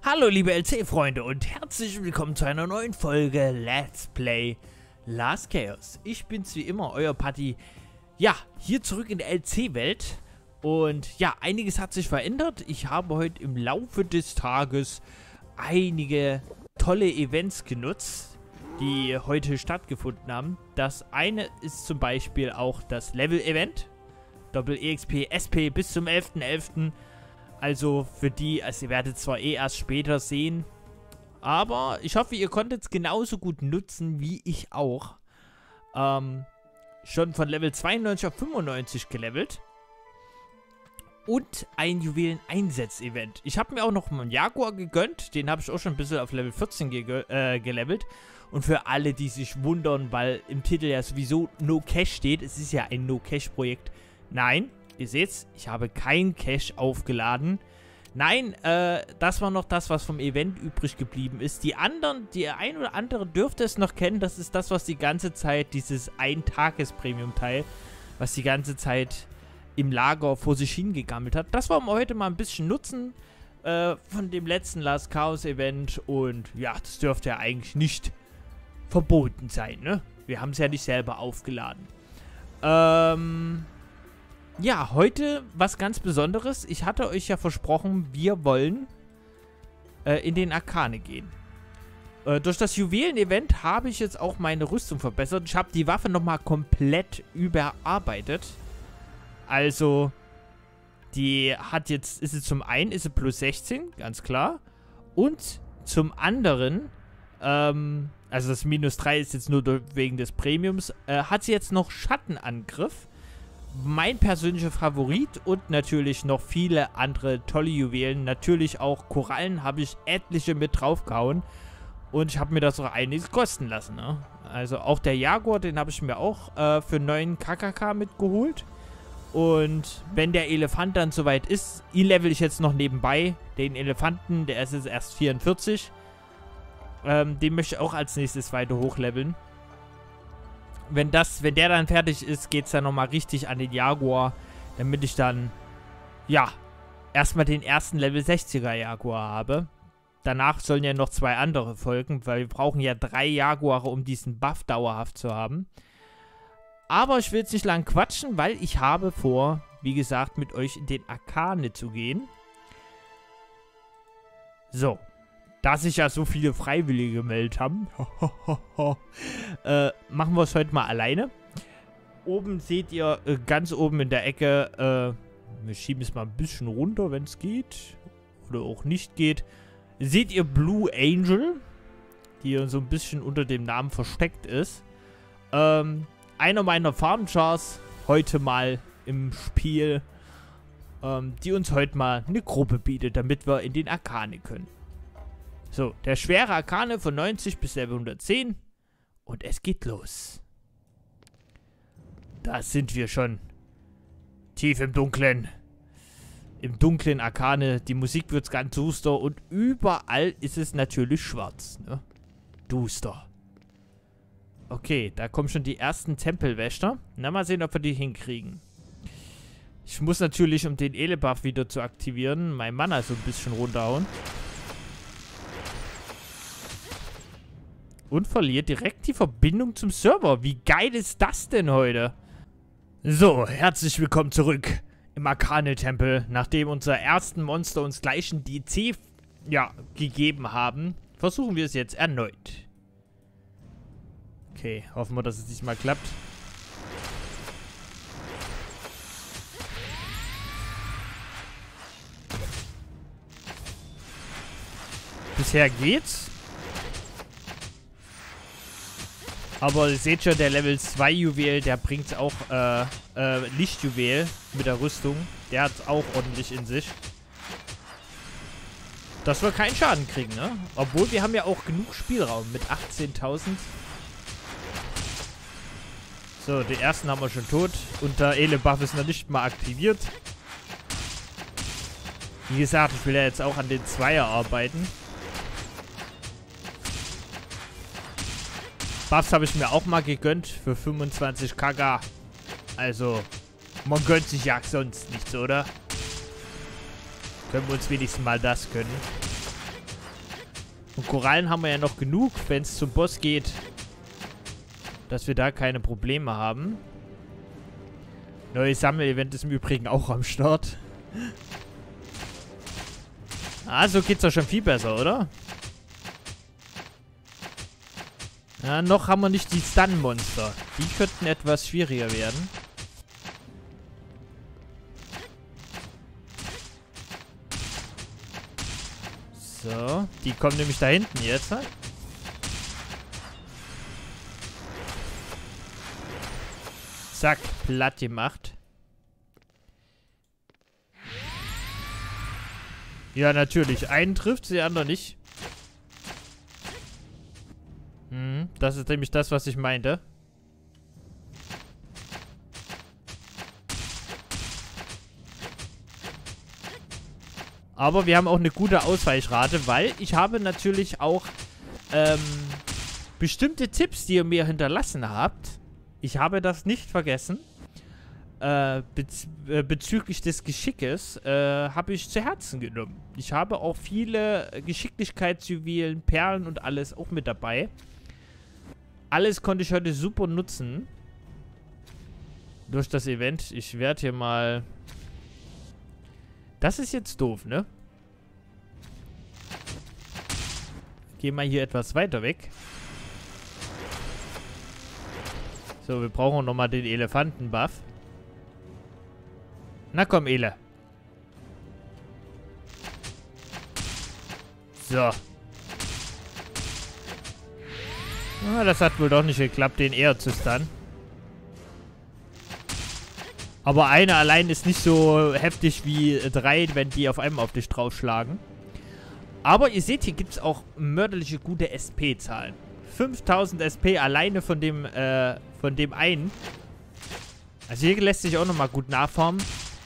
Hallo liebe LC-Freunde und herzlich willkommen zu einer neuen Folge Let's Play Last Chaos. Ich bin's wie immer, euer Patti. Ja, hier zurück in der LC-Welt. Und ja, einiges hat sich verändert. Ich habe heute im Laufe des Tages einige tolle Events genutzt, die heute stattgefunden haben. Das eine ist zum Beispiel auch das Level-Event. Doppel-EXP SP bis zum 11.11. Also für die, ihr werdet zwar erst später sehen, aber ich hoffe, ihr konntet es genauso gut nutzen wie ich auch. Schon von Level 92 auf 95 gelevelt. Und ein Juwelen-Einsetz-Event. Ich habe mir auch noch einen Jaguar gegönnt, den habe ich auch schon ein bisschen auf Level 14 gelevelt. Und für alle, die sich wundern, weil im Titel ja sowieso No Cash steht, es ist ja ein No Cash Projekt. Nein. Ihr seht's, ich habe kein Cash aufgeladen. Nein, das war noch das, was vom Event übrig geblieben ist. Die anderen, die ein oder andere dürfte es noch kennen. Das ist das, was die ganze Zeit, dieses Ein-Tages-Premium-Teil, was die ganze Zeit im Lager vor sich hingegammelt hat. Das wollen wir heute mal ein bisschen nutzen von dem letzten Last Chaos Event. Und ja, das dürfte ja eigentlich nicht verboten sein, ne? Wir haben es ja nicht selber aufgeladen. Ja, heute was ganz Besonderes. Ich hatte euch ja versprochen, wir wollen in den Arkane gehen. Durch das Juwelen-Event habe ich jetzt auch meine Rüstung verbessert. Ich habe die Waffe nochmal komplett überarbeitet. Also, die hat jetzt, ist sie zum einen, ist sie plus 16, ganz klar. Und zum anderen, also das minus 3 ist jetzt nur wegen des Premiums, hat sie jetzt noch Schattenangriff. Mein persönlicher Favorit und natürlich noch viele andere tolle Juwelen. Natürlich auch Korallen habe ich etliche mit draufgehauen. Und ich habe mir das auch einiges kosten lassen, ne? Also auch der Jaguar, den habe ich mir auch für 9 KKK mitgeholt. Und wenn der Elefant dann soweit ist, ihn level ich jetzt noch nebenbei. Den Elefanten, der ist jetzt erst 44. Den möchte ich auch als nächstes weiter hochleveln. Wenn der dann fertig ist, geht es dann nochmal richtig an den Jaguar, damit ich dann, ja, erstmal den ersten Level 60er Jaguar habe. Danach sollen ja noch 2 andere folgen, weil wir brauchen ja 3 Jaguare, um diesen Buff dauerhaft zu haben. Aber ich will jetzt nicht lang quatschen, weil ich habe vor, wie gesagt, mit euch in den Arkane zu gehen. So. Da sich ja so viele Freiwillige gemeldet haben, machen wir es heute mal alleine. Oben seht ihr, ganz oben in der Ecke, wir schieben es mal ein bisschen runter, wenn es geht. Oder auch nicht geht. Seht ihr Blue Angel, die hier so ein bisschen unter dem Namen versteckt ist. Einer meiner Farmchars heute mal im Spiel, die uns heute mal eine Gruppe bietet, damit wir in den Arkane können. So, der schwere Arkane von 90 bis Level 110. Und es geht los. Da sind wir schon. Tief im Dunklen. Im dunklen Arkane. Die Musik wird ganz duster. Und überall ist es natürlich schwarz. Ne? Duster. Okay, da kommen schon die ersten Tempelwächter. Na, mal sehen, ob wir die hinkriegen. Ich muss natürlich, um den Ele-Buff wieder zu aktivieren, mein Mana so ein bisschen runterhauen. Und verliert direkt die Verbindung zum Server. Wie geil ist das denn heute? So, herzlich willkommen zurück im Arkane-Tempel. Nachdem unsere ersten Monster uns gleich ein DC gegeben haben, versuchen wir es jetzt erneut. Okay, hoffen wir, dass es diesmal klappt. Bisher geht's. Aber ihr seht schon, der Level 2 Juwel, der bringt auch Lichtjuwel mit der Rüstung. Der hat es auch ordentlich in sich. Dass wir keinen Schaden kriegen, ne? Obwohl, wir haben ja auch genug Spielraum mit 18.000. So, den ersten haben wir schon tot. Und der Ele-Buff ist noch nicht mal aktiviert. Wie gesagt, ich will ja jetzt auch an den Zweier arbeiten. Buffs habe ich mir auch mal gegönnt für 25 KK. Also, man gönnt sich ja sonst nichts, oder? Können wir uns wenigstens mal das gönnen. Und Korallen haben wir ja noch genug, wenn es zum Boss geht. Dass wir da keine Probleme haben. Neues Sammelevent ist im Übrigen auch am Start. Ah, so geht's doch schon viel besser, oder? Ja, noch haben wir nicht die Stun-Monster. Die könnten etwas schwieriger werden. So, die kommen nämlich da hinten jetzt. Zack, platt gemacht. Ja, natürlich. Einen trifft, die andere nicht. Das ist nämlich das, was ich meinte. Aber wir haben auch eine gute Ausweichrate, weil ich habe natürlich auch bestimmte Tipps, die ihr mir hinterlassen habt. Ich habe das nicht vergessen. Bezüglich des Geschickes habe ich zu Herzen genommen. Ich habe auch viele Geschicklichkeitsjuwelen, Perlen und alles auch mit dabei. Alles konnte ich heute super nutzen. Durch das Event. Ich werde hier mal... Das ist jetzt doof, ne? Geh mal hier etwas weiter weg. So, wir brauchen nochmal den Elefanten-Buff. Na komm, Ele. So. Ah, das hat wohl doch nicht geklappt, den eher zu stunnen. Aber eine allein ist nicht so heftig wie 3, wenn die auf einmal auf dich draufschlagen. Aber ihr seht, hier gibt es auch mörderliche gute SP-Zahlen. 5000 SP alleine von dem einen. Also hier lässt sich auch nochmal gut nachformen.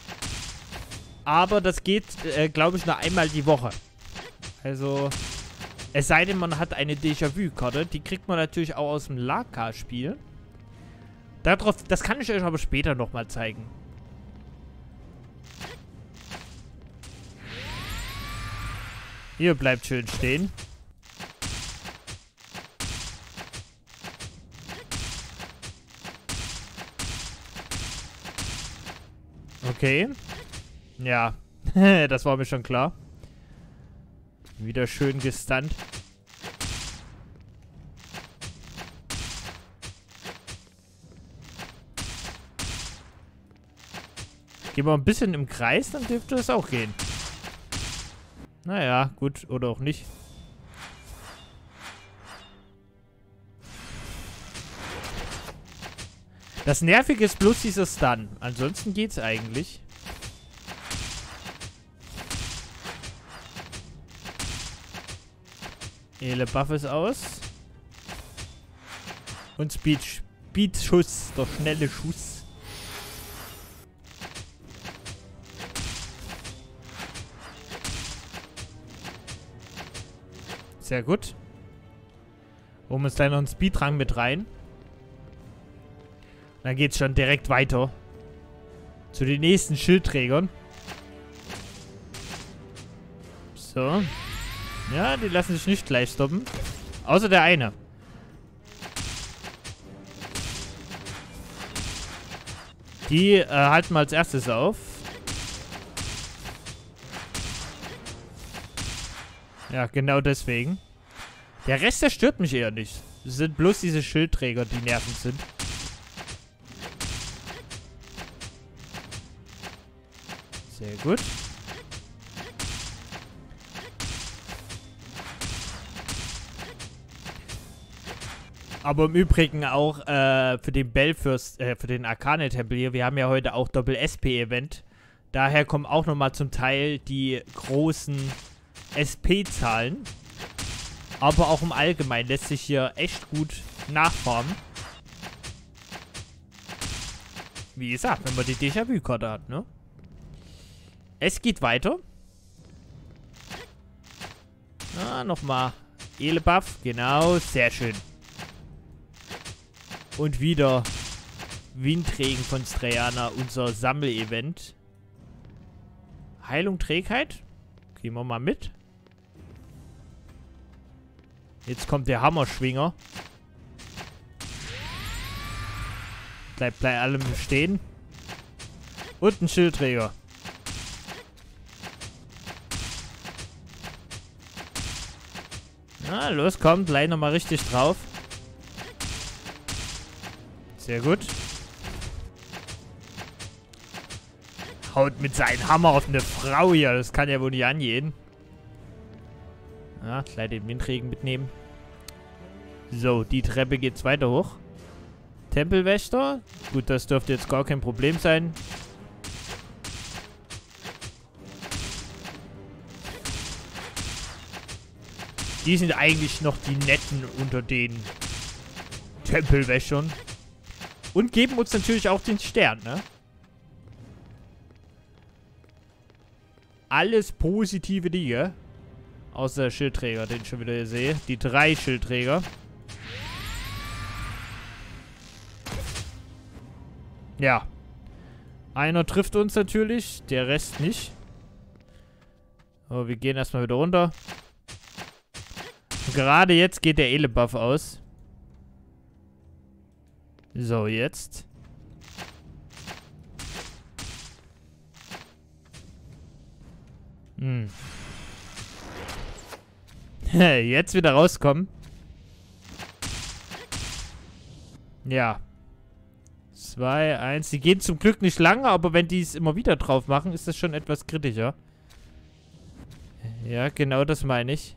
Aber das geht, glaube ich, nur einmal die Woche. Also, es sei denn, man hat eine Déjà-vu-Karte. Die kriegt man natürlich auch aus dem Laka-Spiel. Das kann ich euch aber später nochmal zeigen. Hier bleibt schön stehen. Okay. Ja, das war mir schon klar. Wieder schön gestunt. Gehen wir ein bisschen im Kreis, dann dürfte es auch gehen. Naja, gut, oder auch nicht. Das Nervige ist bloß dieser Stun. Ansonsten geht's eigentlich. Ele-Buff ist aus. Und Speed-Schuss, der schnelle Schuss. Sehr gut. Holen wir uns gleich noch einen Speedrang mit rein. Dann geht's schon direkt weiter. Zu den nächsten Schildträgern. So. Ja, die lassen sich nicht gleich stoppen. Außer der eine. Die halten wir als erstes auf. Ja, genau deswegen. Der Rest, der stört mich eher nicht. Es sind bloß diese Schildträger, die nervend sind. Sehr gut. Aber im Übrigen auch für den Belfürst, für den Arkane-Tempel hier, wir haben ja heute auch Doppel-SP-Event. Daher kommen auch nochmal zum Teil die großen SP-Zahlen. Aber auch im Allgemeinen lässt sich hier echt gut nachfarmen. Wie gesagt, wenn man die Déjà-vu-Karte hat, ne? Es geht weiter. Ah, nochmal. Ele-Buff, genau, sehr schön. Und wieder Windregen von Strayana, unser Sammelevent. Heilung, Trägheit. Gehen wir mal mit. Jetzt kommt der Hammerschwinger. Bleibt bei allem stehen. Und ein Schildträger. Na, los, kommt. Leih nochmal richtig drauf. Sehr gut. Haut mit seinem Hammer auf eine Frau hier. Das kann ja wohl nicht angehen. Ja, gleich den Windregen mitnehmen. So, die Treppe geht's weiter hoch. Tempelwächter. Gut, das dürfte jetzt gar kein Problem sein. Die sind eigentlich noch die Netten unter den Tempelwächtern. Und geben uns natürlich auch den Stern, ne? Alles positive Dinge. Außer der Schildträger, den ich schon wieder hier sehe. Die 3 Schildträger. Ja. Einer trifft uns natürlich, der Rest nicht. Aber wir gehen erstmal wieder runter. Und gerade jetzt geht der Ele-Buff aus. So, jetzt. Jetzt wieder rauskommen. Ja. 2, 1. Die gehen zum Glück nicht lange, aber wenn die es immer wieder drauf machen, ist das schon etwas kritischer. Ja, genau das meine ich.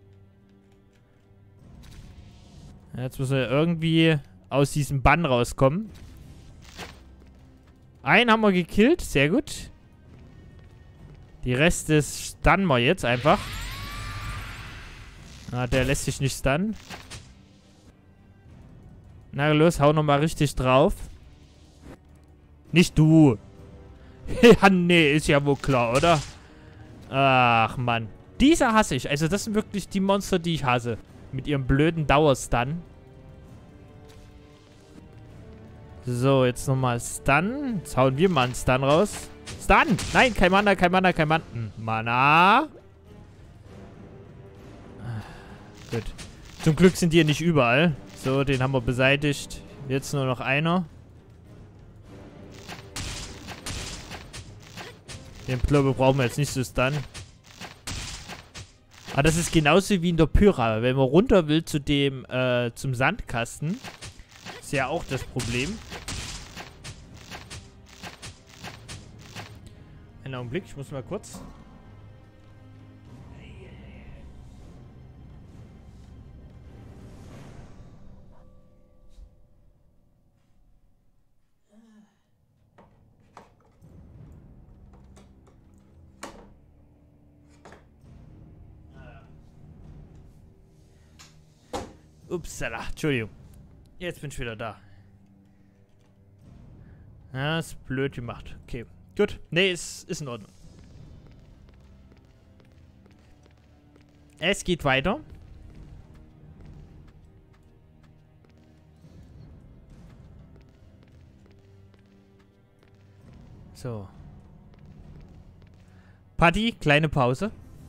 Jetzt müssen wir irgendwie aus diesem Bann rauskommen. Einen haben wir gekillt. Sehr gut. Die Reste stunnen wir jetzt einfach. Ah, der lässt sich nicht stunnen. Na los, hau nochmal richtig drauf. Nicht du. Ja, nee, ist ja wohl klar, oder? Ach, Mann. Diese hasse ich. Also, das sind wirklich die Monster, die ich hasse. Mit ihrem blöden Dauerstun. So, jetzt nochmal Stun. Jetzt hauen wir mal einen Stun raus. Stun! Nein, kein Mana, kein Mana, kein Mana. Mana. Gut. Zum Glück sind die hier nicht überall. So, den haben wir beseitigt. Jetzt nur noch einer. Den Plöbel brauchen wir jetzt nicht so stunnen. Aber das ist genauso wie in der Pyra. Wenn man runter will zu dem, zum Sandkasten, ist ja auch das Problem. Einen Augenblick, ich muss mal kurz. Upsala, Entschuldigung. Jetzt bin ich wieder da. Ja, ist blöd gemacht. Okay, gut. Nee, ist in Ordnung. Es geht weiter. So. Party, kleine Pause.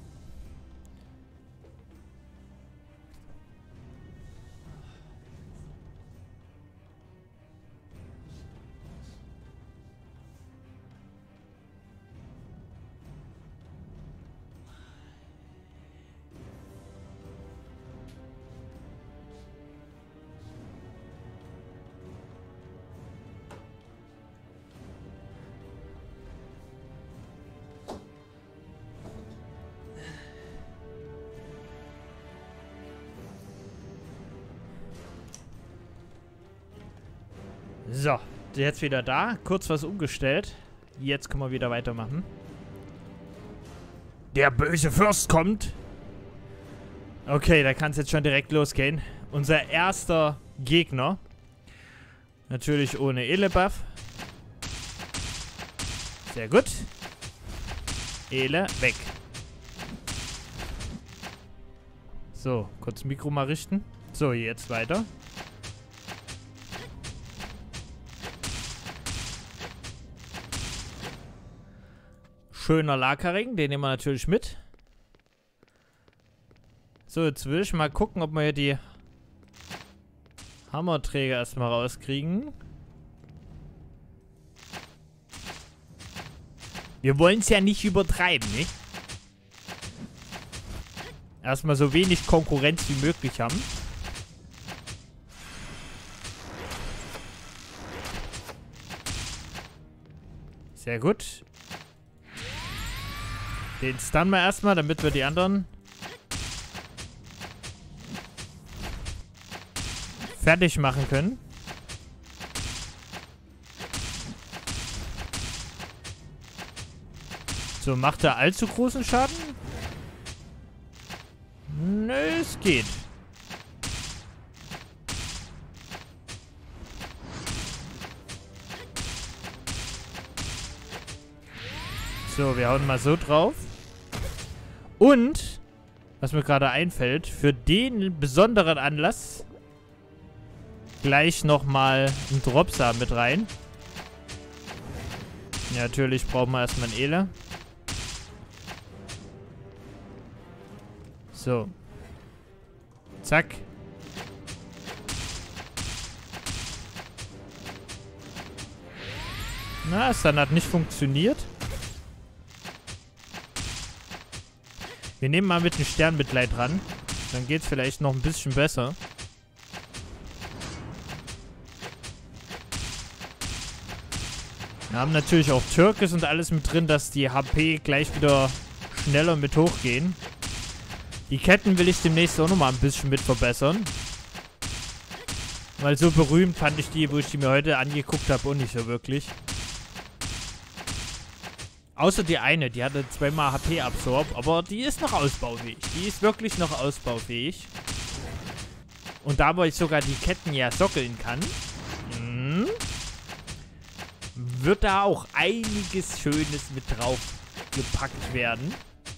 So, jetzt wieder da. Kurz was umgestellt. Jetzt können wir wieder weitermachen. Der böse Fürst kommt. Okay, da kann es jetzt schon direkt losgehen. Unser erster Gegner. Natürlich ohne Ele-Buff. Sehr gut. Ele, weg. So, kurz Mikro mal richten. So, jetzt weiter. Schöner Lakaring, den nehmen wir natürlich mit. So, jetzt will ich mal gucken, ob wir hier die Hammerträger erstmal rauskriegen. Wir wollen es ja nicht übertreiben, nicht? Erstmal so wenig Konkurrenz wie möglich haben. Sehr gut. Den stunnen wir erstmal, damit wir die anderen fertig machen können. So, macht er allzu großen Schaden? Nö, es geht. So, wir hauen mal so drauf. Und, was mir gerade einfällt, für den besonderen Anlass gleich nochmal einen Dropsar mit rein. Ja, natürlich brauchen wir erstmal einen Ele. So. Zack. Na, es dann hat nicht funktioniert. Wir nehmen mal mit dem Sternmitleid ran. Dann geht es vielleicht noch ein bisschen besser. Wir haben natürlich auch Türkis und alles mit drin, dass die HP gleich wieder schneller mit hochgehen. Die Ketten will ich demnächst auch nochmal ein bisschen mit verbessern. Weil so berühmt fand ich die, wo ich die mir heute angeguckt habe, und nicht so wirklich. Außer die eine, die hatte zweimal HP-Absorb, aber die ist noch ausbaufähig. Die ist wirklich noch ausbaufähig. Und da, wo ich sogar die Ketten ja sockeln kann, wird da auch einiges Schönes mit drauf gepackt werden.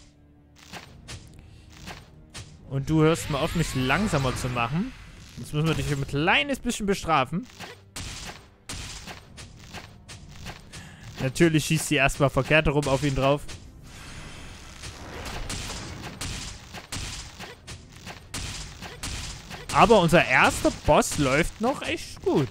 Und du hörst mal auf, mich langsamer zu machen. Jetzt müssen wir dich ein kleines bisschen bestrafen. Natürlich schießt sie erstmal verkehrt herum auf ihn drauf. Aber unser erster Boss läuft noch echt gut.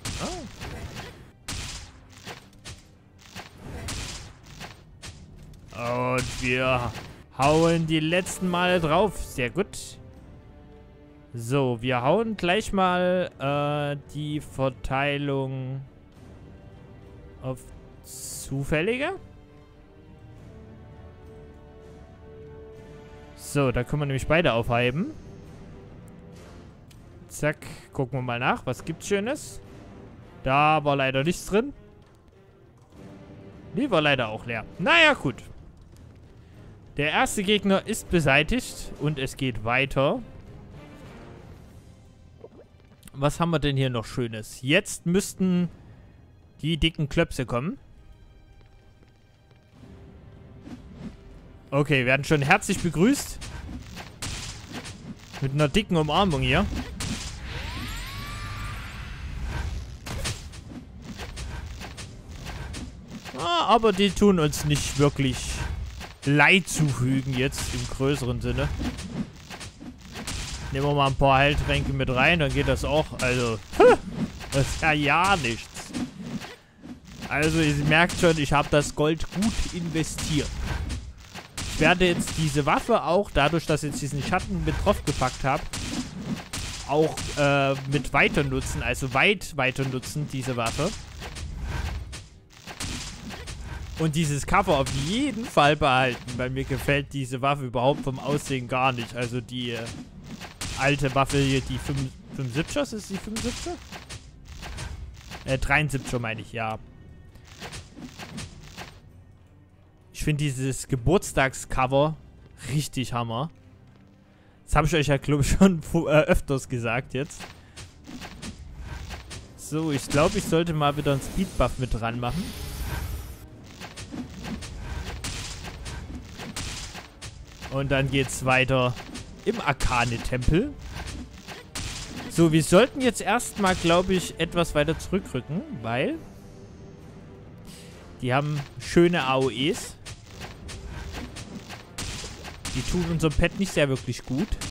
Oh. Und wir hauen die letzten Male drauf. Sehr gut. So, wir hauen gleich mal die Verteilung auf zufällige. So, da können wir nämlich beide aufheben. Zack, gucken wir mal nach. Was gibt's Schönes? Da war leider nichts drin. Die war leider auch leer. Naja, gut. Der erste Gegner ist beseitigt und es geht weiter. Was haben wir denn hier noch Schönes? Jetzt müssten die dicken Klöpse kommen. Okay, werden schon herzlich begrüßt. Mit einer dicken Umarmung hier. Aber die tun uns nicht wirklich Leid zufügen jetzt im größeren Sinne. Nehmen wir mal ein paar Heiltränke mit rein, dann geht das auch. Also, das ist ja nichts. Also, ihr merkt schon, ich habe das Gold gut investiert. Ich werde jetzt diese Waffe auch, dadurch, dass ich jetzt diesen Schatten mit drauf gepackt habe, auch mit weiter nutzen. Also weit weiter nutzen, diese Waffe. Und dieses Cover auf jeden Fall behalten, weil mir gefällt diese Waffe überhaupt vom Aussehen gar nicht. Also die alte Waffe hier, die 75er, ist es die 75er? 73er meine ich, ja. Ich finde dieses Geburtstagscover richtig Hammer. Das habe ich euch ja, glaube ich, schon öfters gesagt jetzt. So, ich glaube, ich sollte mal wieder einen Speedbuff mit dran machen. Und dann geht's weiter im Arkane-Tempel. So, wir sollten jetzt erstmal, glaube ich, etwas weiter zurückrücken, weil die haben schöne AOEs. Die tun unserem Pet nicht sehr wirklich gut.